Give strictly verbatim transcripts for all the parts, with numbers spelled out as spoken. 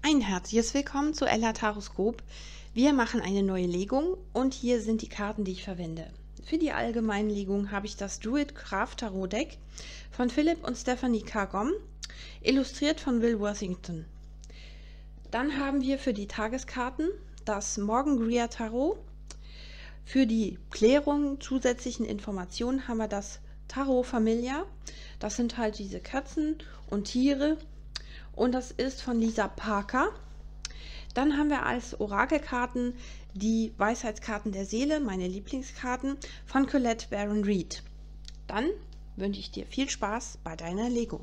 Ein herzliches Willkommen zu Ella Taroskop. Wir machen eine neue Legung und hier sind die Karten, die ich verwende. Für die allgemeine Legung habe ich das Druid Craft Tarot Deck von Philipp und Stephanie Cargom, illustriert von Will Worthington. Dann haben wir für die Tageskarten das Morgan Greer Tarot. Für die Klärung zusätzlichen Informationen haben wir das Tarot Familia. Das sind halt diese Katzen und Tiere. Und das ist von Lisa Parker. Dann haben wir als Orakelkarten die Weisheitskarten der Seele, meine Lieblingskarten, von Colette Baron Reid. Dann wünsche ich dir viel Spaß bei deiner Legung.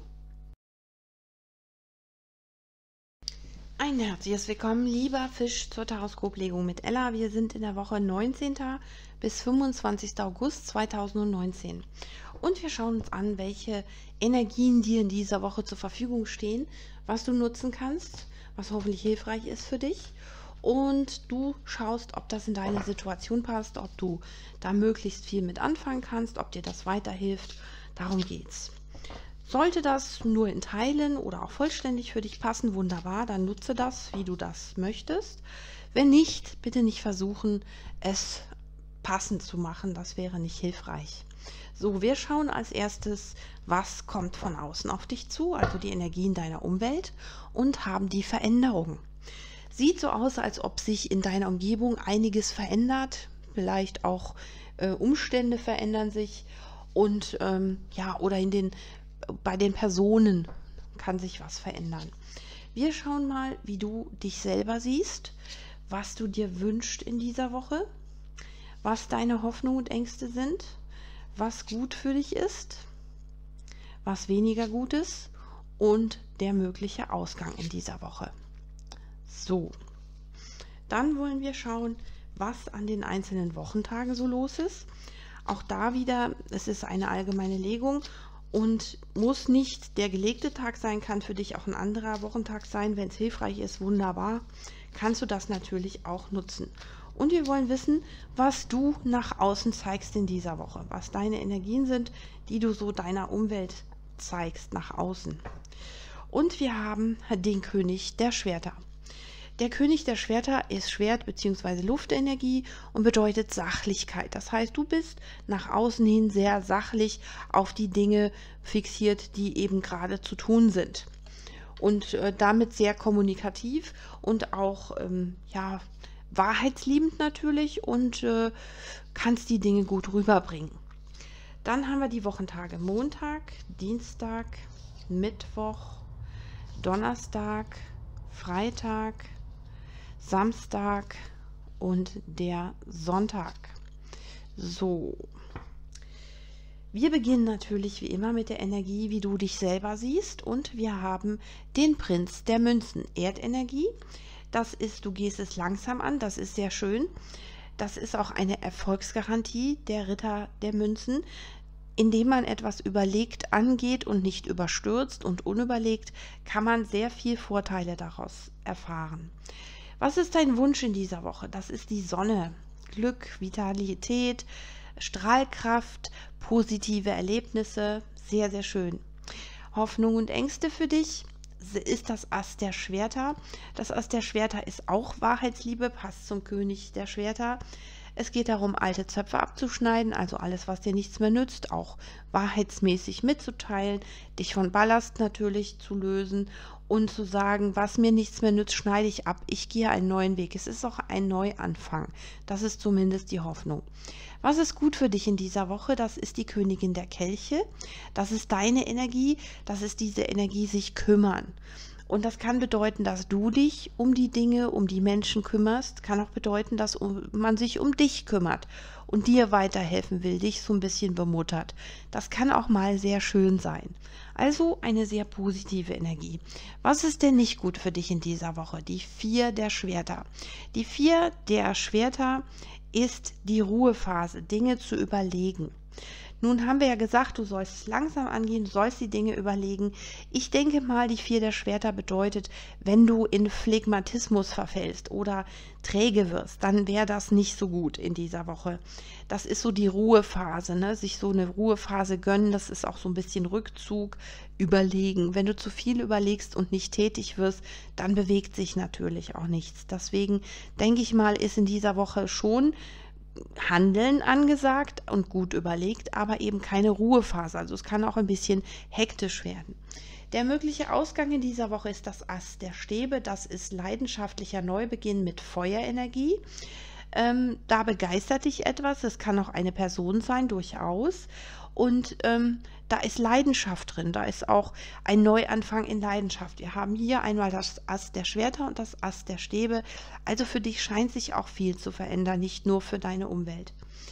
Ein herzliches Willkommen, lieber Fisch, zur Taroskoplegung mit Ella. Wir sind in der Woche neunzehnten bis fünfundzwanzigsten August zweitausendneunzehn. Und wir schauen uns an, welche Energien dir in dieser Woche zur Verfügung stehen, was du nutzen kannst, was hoffentlich hilfreich ist für dich. Und du schaust, ob das in deine Situation passt, ob du da möglichst viel mit anfangen kannst, ob dir das weiterhilft. Darum geht's. Sollte das nur in Teilen oder auch vollständig für dich passen, wunderbar, dann nutze das, wie du das möchtest. Wenn nicht, bitte nicht versuchen, es passend zu machen, das wäre nicht hilfreich. So, wir schauen als erstes, was kommt von außen auf dich zu, also die Energien deiner Umwelt, und haben die Veränderungen. Sieht so aus, als ob sich in deiner Umgebung einiges verändert, vielleicht auch äh, Umstände verändern sich und ähm, ja, oder in den bei den Personen kann sich was verändern. Wir schauen mal, wie du dich selber siehst, was du dir wünschst in dieser Woche, was deine Hoffnungen und Ängste sind, was gut für dich ist, was weniger gut ist und der mögliche Ausgang in dieser Woche. So, dann wollen wir schauen, was an den einzelnen Wochentagen so los ist. Auch da wieder, es ist eine allgemeine Legung und muss nicht der gelegte Tag sein, kann für dich auch ein anderer Wochentag sein. Wenn es hilfreich ist, wunderbar, kannst du das natürlich auch nutzen. Und wir wollen wissen, was du nach außen zeigst in dieser Woche, was deine Energien sind, die du so deiner Umwelt zeigst nach außen. Und wir haben den König der Schwerter. Der König der Schwerter ist Schwert bzw. Luftenergie und bedeutet Sachlichkeit. Das heißt, du bist nach außen hin sehr sachlich auf die Dinge fixiert, die eben gerade zu tun sind. Und äh, damit sehr kommunikativ und auch ähm, ja, wahrheitsliebend natürlich und äh, kannst die Dinge gut rüberbringen. Dann haben wir die Wochentage Montag, Dienstag, Mittwoch, Donnerstag, Freitag, Samstag und der Sonntag. So, wir beginnen natürlich wie immer mit der Energie, wie du dich selber siehst, und wir haben den Prinz der Münzen, Erdenergie. Das ist, du gehst es langsam an, das ist sehr schön. Das ist auch eine Erfolgsgarantie, der Ritter der Münzen. Indem man etwas überlegt angeht und nicht überstürzt und unüberlegt, kann man sehr viel Vorteile daraus erfahren. Was ist dein Wunsch in dieser Woche? Das ist die Sonne. Glück, Vitalität, Strahlkraft, positive Erlebnisse, sehr, sehr schön. Hoffnung und Ängste für dich ist das Ass der Schwerter. Das Ass der Schwerter ist auch Wahrheitsliebe, passt zum König der Schwerter. Es geht darum, alte Zöpfe abzuschneiden, also alles, was dir nichts mehr nützt, auch wahrheitsmäßig mitzuteilen, dich von Ballast natürlich zu lösen und zu sagen, was mir nichts mehr nützt, schneide ich ab, ich gehe einen neuen Weg. Es ist auch ein Neuanfang, das ist zumindest die Hoffnung. Was ist gut für dich in dieser Woche? Das ist die Königin der Kelche, das ist deine Energie, das ist diese Energie, sich kümmern. Und das kann bedeuten, dass du dich um die Dinge, um die Menschen kümmerst. Kann auch bedeuten, dass man sich um dich kümmert und dir weiterhelfen will, dich so ein bisschen bemuttert. Das kann auch mal sehr schön sein. Also eine sehr positive Energie. Was ist denn nicht gut für dich in dieser Woche? Die vier der Schwerter. Die vier der Schwerter ist die Ruhephase, Dinge zu überlegen. Nun haben wir ja gesagt, du sollst es langsam angehen, du sollst die Dinge überlegen. Ich denke mal, die Vier der Schwerter bedeutet, wenn du in Phlegmatismus verfällst oder träge wirst, dann wäre das nicht so gut in dieser Woche. Das ist so die Ruhephase, ne? Sich so eine Ruhephase gönnen, das ist auch so ein bisschen Rückzug, überlegen. Wenn du zu viel überlegst und nicht tätig wirst, dann bewegt sich natürlich auch nichts. Deswegen denke ich mal, ist in dieser Woche schon Handeln angesagt und gut überlegt, aber eben keine Ruhephase. Also es kann auch ein bisschen hektisch werden. Der mögliche Ausgang in dieser Woche ist das Ass der Stäbe. Das ist leidenschaftlicher Neubeginn mit Feuerenergie. Ähm, da begeistert dich etwas. Das kann auch eine Person sein, durchaus. Und ähm, da ist Leidenschaft drin. Da ist auch ein Neuanfang in Leidenschaft. Wir haben hier einmal das Ass der Schwerter und das Ass der Stäbe. Also für dich scheint sich auch viel zu verändern, nicht nur für deine Umwelt.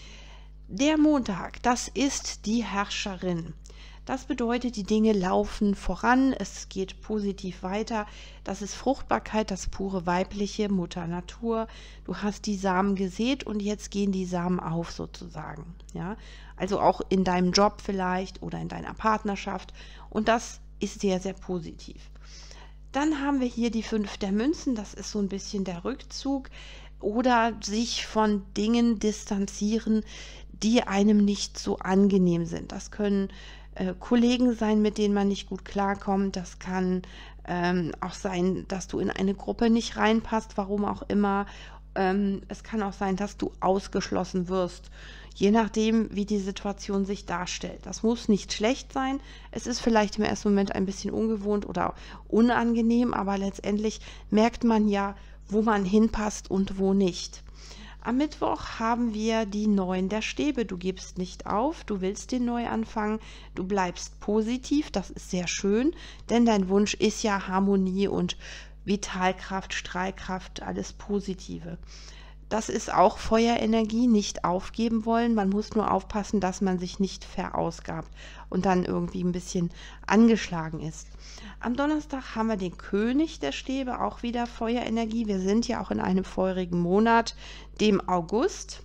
Der Montag, das ist die Herrscherin. Das bedeutet, die Dinge laufen voran, es geht positiv weiter. Das ist Fruchtbarkeit, das pure weibliche, Mutter Natur. Du hast die Samen gesät und jetzt gehen die Samen auf sozusagen. Ja? Also auch in deinem Job vielleicht oder in deiner Partnerschaft. Und das ist sehr, sehr positiv. Dann haben wir hier die Fünf der Münzen. Das ist so ein bisschen der Rückzug oder sich von Dingen distanzieren, die einem nicht so angenehm sind. Das können äh, Kollegen sein, mit denen man nicht gut klarkommt. Das kann ähm, auch sein, dass du in eine Gruppe nicht reinpasst, warum auch immer. Ähm, es kann auch sein, dass du ausgeschlossen wirst, je nachdem, wie die Situation sich darstellt. Das muss nicht schlecht sein. Es ist vielleicht im ersten Moment ein bisschen ungewohnt oder unangenehm, aber letztendlich merkt man ja, wo man hinpasst und wo nicht. Am Mittwoch haben wir die Neun der Stäbe. Du gibst nicht auf, du willst den Neuanfang, du bleibst positiv, das ist sehr schön, denn dein Wunsch ist ja Harmonie und Vitalkraft, Strahlkraft, alles Positive. Das ist auch Feuerenergie, nicht aufgeben wollen. Man muss nur aufpassen, dass man sich nicht verausgabt und dann irgendwie ein bisschen angeschlagen ist. Am Donnerstag haben wir den König der Stäbe, auch wieder Feuerenergie. Wir sind ja auch in einem feurigen Monat, dem August.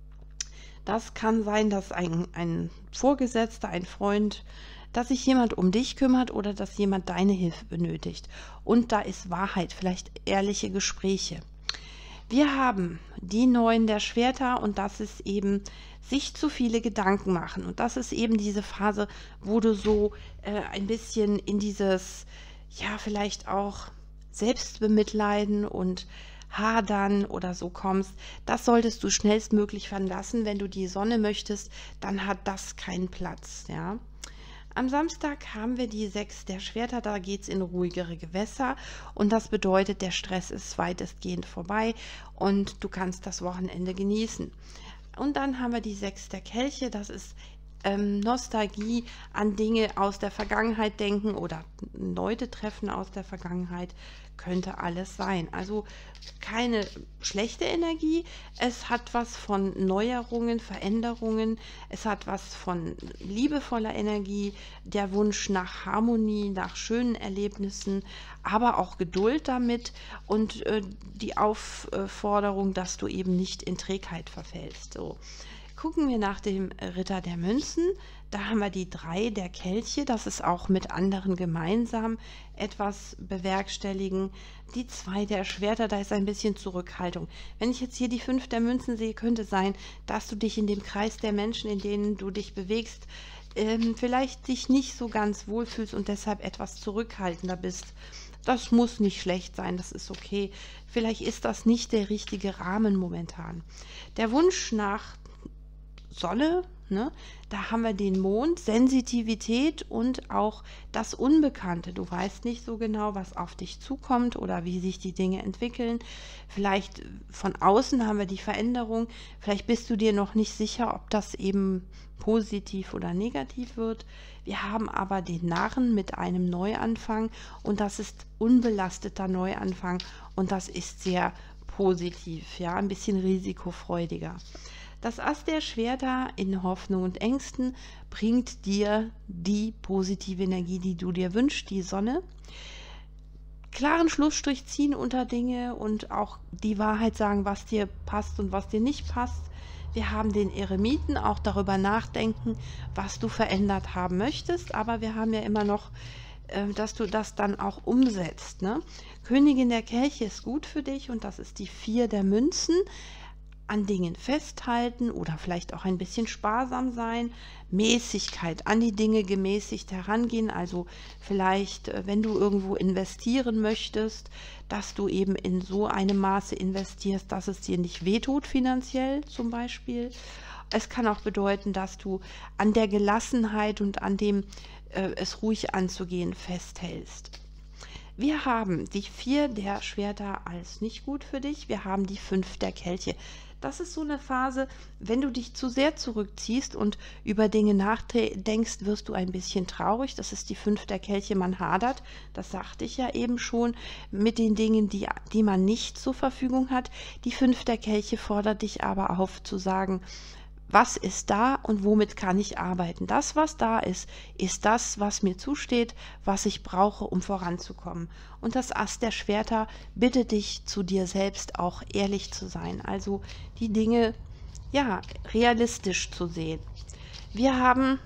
Das kann sein, dass ein, ein Vorgesetzter, ein Freund, dass sich jemand um dich kümmert oder dass jemand deine Hilfe benötigt. Und da ist Wahrheit, vielleicht ehrliche Gespräche. Wir haben die Neun der Schwerter und das ist eben sich zu viele Gedanken machen. Und das ist eben diese Phase, wo du so äh, ein bisschen in dieses, ja, vielleicht auch Selbstbemitleiden und Hadern oder so kommst. Das solltest du schnellstmöglich verlassen. Wenn du die Sonne möchtest, dann hat das keinen Platz, ja. Am Samstag haben wir die Sechs der Schwerter, da geht es in ruhigere Gewässer und das bedeutet, der Stress ist weitestgehend vorbei und du kannst das Wochenende genießen. Und dann haben wir die Sechs der Kelche, das ist ähm, Nostalgie, an Dinge aus der Vergangenheit denken oder Leute treffen aus der Vergangenheit, könnte alles sein. Also keine schlechte Energie, es hat was von Neuerungen, Veränderungen, es hat was von liebevoller Energie, der Wunsch nach Harmonie, nach schönen Erlebnissen, aber auch Geduld damit und äh, die Aufforderung, dass du eben nicht in Trägheit verfällst. So. Gucken wir nach dem Ritter der Münzen, da haben wir die Drei der Kelche, das ist auch mit anderen gemeinsam etwas bewerkstelligen. Die Zwei der Schwerter, da ist ein bisschen Zurückhaltung. Wenn ich jetzt hier die Fünf der Münzen sehe, könnte sein, dass du dich in dem Kreis der Menschen, in denen du dich bewegst, ähm, vielleicht dich nicht so ganz wohlfühlst und deshalb etwas zurückhaltender bist. Das muss nicht schlecht sein, das ist okay. Vielleicht ist das nicht der richtige Rahmen momentan. Der Wunsch nach Sonne, ne? Da haben wir den Mond, Sensitivität und auch das Unbekannte. Du weißt nicht so genau, was auf dich zukommt oder wie sich die Dinge entwickeln. Vielleicht von außen haben wir die Veränderung. Vielleicht bist du dir noch nicht sicher, ob das eben positiv oder negativ wird. Wir haben aber den Narren mit einem Neuanfang und das ist unbelasteter Neuanfang und das ist sehr positiv, ja, ein bisschen risikofreudiger. Das Ass der Schwerter in Hoffnung und Ängsten bringt dir die positive Energie, die du dir wünschst, die Sonne. Klaren Schlussstrich ziehen unter Dinge und auch die Wahrheit sagen, was dir passt und was dir nicht passt. Wir haben den Eremiten, auch darüber nachdenken, was du verändert haben möchtest, aber wir haben ja immer noch, äh, dass du das dann auch umsetzt, ne? Königin der Kelche ist gut für dich und das ist die vier der Münzen. An Dingen festhalten oder vielleicht auch ein bisschen sparsam sein, Mäßigkeit, an die Dinge gemäßigt herangehen, also vielleicht, äh, wenn du irgendwo investieren möchtest, dass du eben in so einem Maße investierst, dass es dir nicht wehtut finanziell zum Beispiel. Es kann auch bedeuten, dass du an der Gelassenheit und an dem, äh, es ruhig anzugehen, festhältst. Wir haben die vier der Schwerter als nicht gut für dich. Wir haben die fünf der Kelche. Das ist so eine Phase, wenn du dich zu sehr zurückziehst und über Dinge nachdenkst, wirst du ein bisschen traurig. Das ist die fünf der Kelche, man hadert. Das sagte ich ja eben schon mit den Dingen, die, die man nicht zur Verfügung hat. Die fünf der Kelche fordert dich aber auf zu sagen, was ist da und womit kann ich arbeiten? Das, was da ist, ist das, was mir zusteht, was ich brauche, um voranzukommen. Und das Ass der Schwerter bittet dich, zu dir selbst auch ehrlich zu sein, also die Dinge, ja, realistisch zu sehen. Wir haben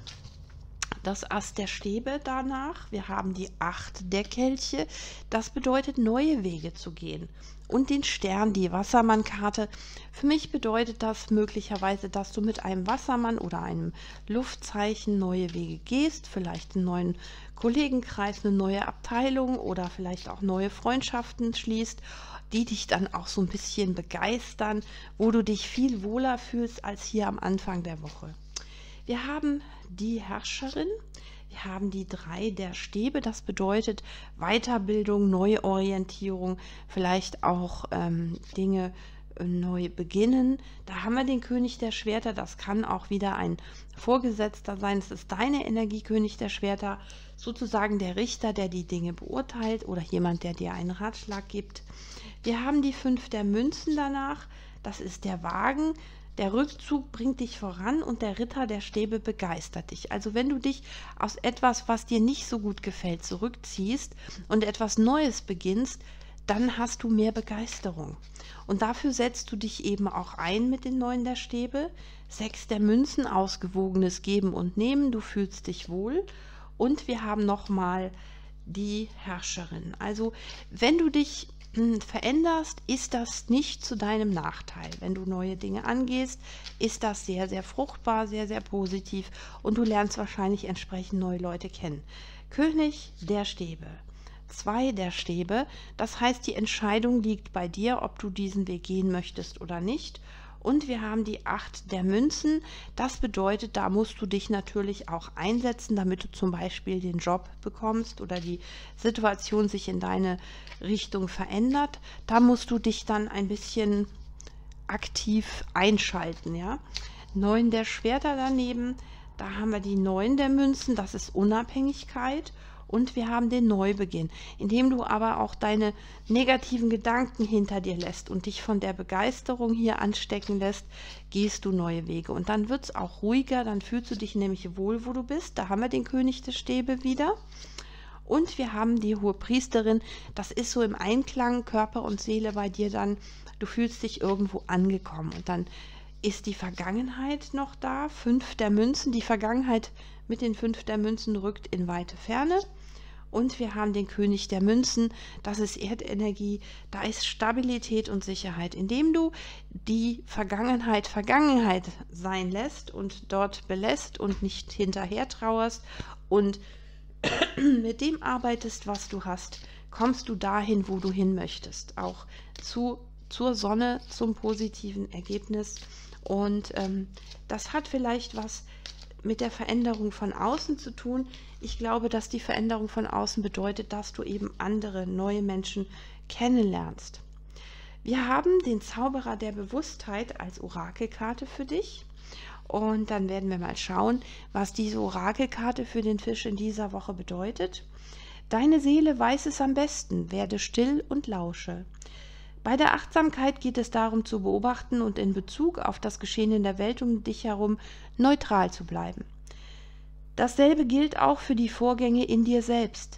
das Ass der Stäbe danach, wir haben die acht der Kelche, das bedeutet neue Wege zu gehen. Und den Stern, die Wassermann-Karte. Für mich bedeutet das möglicherweise, dass du mit einem Wassermann oder einem Luftzeichen neue Wege gehst, vielleicht einen neuen Kollegenkreis, eine neue Abteilung oder vielleicht auch neue Freundschaften schließt, die dich dann auch so ein bisschen begeistern, wo du dich viel wohler fühlst als hier am Anfang der Woche. Wir haben die Herrscherin. Wir haben die drei der Stäbe, das bedeutet Weiterbildung, Neuorientierung, vielleicht auch ähm, Dinge äh, neu beginnen. Da haben wir den König der Schwerter, das kann auch wieder ein Vorgesetzter sein, es ist deine Energie, König der Schwerter, sozusagen der Richter, der die Dinge beurteilt oder jemand, der dir einen Ratschlag gibt. Wir haben die fünf der Münzen danach, das ist der Wagen. Der Rückzug bringt dich voran und der Ritter der Stäbe begeistert dich. Also wenn du dich aus etwas, was dir nicht so gut gefällt, zurückziehst und etwas Neues beginnst, dann hast du mehr Begeisterung. Und dafür setzt du dich eben auch ein mit den Neun der Stäbe. Sechs der Münzen, ausgewogenes Geben und Nehmen, du fühlst dich wohl. Und wir haben nochmal die Herrscherin. Also wenn du dich veränderst, ist das nicht zu deinem Nachteil. Wenn du neue Dinge angehst, ist das sehr, sehr fruchtbar, sehr, sehr positiv und du lernst wahrscheinlich entsprechend neue Leute kennen. König der Stäbe. Zwei der Stäbe, das heißt, die Entscheidung liegt bei dir, ob du diesen Weg gehen möchtest oder nicht. Und wir haben die acht der Münzen. Das bedeutet, da musst du dich natürlich auch einsetzen, damit du zum Beispiel den Job bekommst oder die Situation sich in deine Richtung verändert. Da musst du dich dann ein bisschen aktiv einschalten, ja. Neun der Schwerter daneben, da haben wir die neun der Münzen, das ist Unabhängigkeit. Und wir haben den Neubeginn, indem du aber auch deine negativen Gedanken hinter dir lässt und dich von der Begeisterung hier anstecken lässt, gehst du neue Wege. Und dann wird es auch ruhiger, dann fühlst du dich nämlich wohl, wo du bist. Da haben wir den König der Stäbe wieder. Und wir haben die Hohepriesterin, das ist so im Einklang Körper und Seele bei dir dann, du fühlst dich irgendwo angekommen. Und dann ist die Vergangenheit noch da, fünf der Münzen, die Vergangenheit mit den fünf der Münzen rückt in weite Ferne. Und wir haben den König der Münzen, das ist Erdenergie, da ist Stabilität und Sicherheit. Indem du die Vergangenheit Vergangenheit sein lässt und dort belässt und nicht hinterher trauerst und mit dem arbeitest, was du hast, kommst du dahin, wo du hin möchtest. Auch zu, zur Sonne, zum positiven Ergebnis. Und ähm, das hat vielleicht was mit der Veränderung von außen zu tun. Ich glaube, dass die Veränderung von außen bedeutet, dass du eben andere, neue Menschen kennenlernst. Wir haben den Zauberer der Bewusstheit als Orakelkarte für dich. Und dann werden wir mal schauen, was diese Orakelkarte für den Fisch in dieser Woche bedeutet. Deine Seele weiß es am besten, werde still und lausche. Bei der Achtsamkeit geht es darum zu beobachten und in Bezug auf das Geschehen in der Welt um dich herum neutral zu bleiben. Dasselbe gilt auch für die Vorgänge in dir selbst.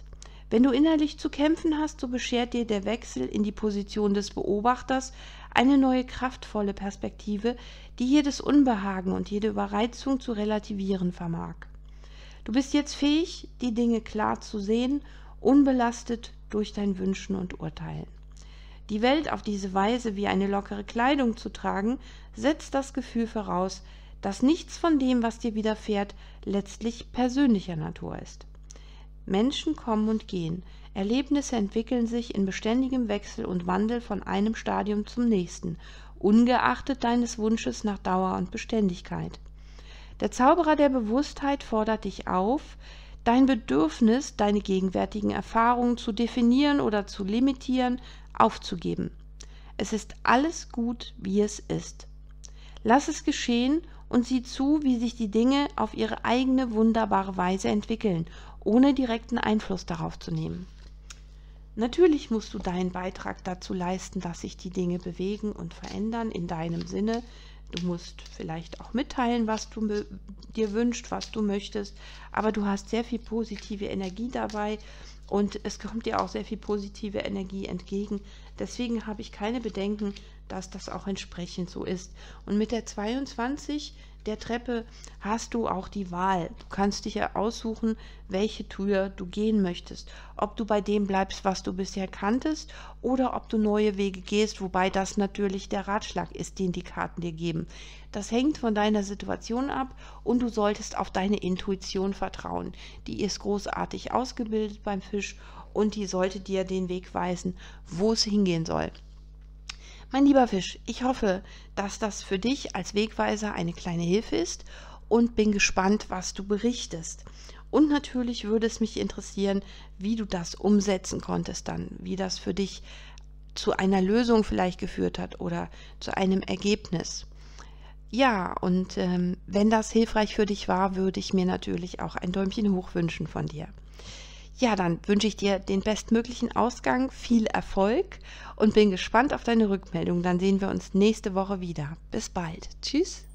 Wenn du innerlich zu kämpfen hast, so beschert dir der Wechsel in die Position des Beobachters eine neue kraftvolle Perspektive, die jedes Unbehagen und jede Überreizung zu relativieren vermag. Du bist jetzt fähig, die Dinge klar zu sehen, unbelastet durch dein Wünschen und Urteilen. Die Welt auf diese Weise wie eine lockere Kleidung zu tragen, setzt das Gefühl voraus, dass nichts von dem, was dir widerfährt, letztlich persönlicher Natur ist. Menschen kommen und gehen, Erlebnisse entwickeln sich in beständigem Wechsel und Wandel von einem Stadium zum nächsten, ungeachtet deines Wunsches nach Dauer und Beständigkeit. Der Zauberer der Bewusstheit fordert dich auf, dein Bedürfnis, deine gegenwärtigen Erfahrungen zu definieren oder zu limitieren, aufzugeben. Es ist alles gut, wie es ist. Lass es geschehen und sieh zu, wie sich die Dinge auf ihre eigene wunderbare Weise entwickeln, ohne direkten Einfluss darauf zu nehmen. Natürlich musst du deinen Beitrag dazu leisten, dass sich die Dinge bewegen und verändern in deinem Sinne. Du musst vielleicht auch mitteilen, was du dir wünschst, was du möchtest, aber du hast sehr viel positive Energie dabei und es kommt dir auch sehr viel positive Energie entgegen. Deswegen habe ich keine Bedenken, dass das auch entsprechend so ist. Und mit der zweiundzwanzig, der Treppe, hast du auch die Wahl. Du kannst dich ja aussuchen, welche Tür du gehen möchtest. Ob du bei dem bleibst, was du bisher kanntest, oder ob du neue Wege gehst, wobei das natürlich der Ratschlag ist, den die Karten dir geben. Das hängt von deiner Situation ab und du solltest auf deine Intuition vertrauen. Die ist großartig ausgebildet beim Fisch und die sollte dir den Weg weisen, wo es hingehen soll. Mein lieber Fisch, ich hoffe, dass das für dich als Wegweiser eine kleine Hilfe ist und bin gespannt, was du berichtest. Und natürlich würde es mich interessieren, wie du das umsetzen konntest dann, wie das für dich zu einer Lösung vielleicht geführt hat oder zu einem Ergebnis. Ja, und ähm, wenn das hilfreich für dich war, würde ich mir natürlich auch ein Däumchen hoch wünschen von dir. Ja, dann wünsche ich dir den bestmöglichen Ausgang, viel Erfolg und bin gespannt auf deine Rückmeldung. Dann sehen wir uns nächste Woche wieder. Bis bald. Tschüss.